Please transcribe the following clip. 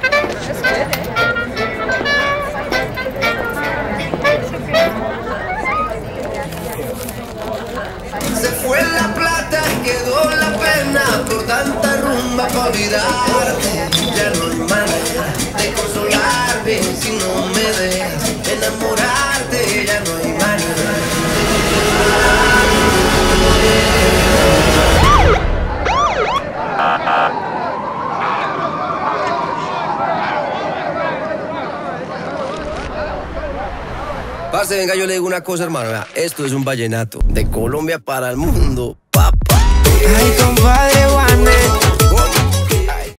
Se fue la plata y quedó la pena por tanta rumba pa' olvidarte. Ya no hay manera de consolarme si no me dejas enamorarte. Ya no hay manera. Parce, venga, yo le digo una cosa, hermano. Vea, esto es un vallenato de Colombia para el mundo, papá. Ay, compadre Juanes.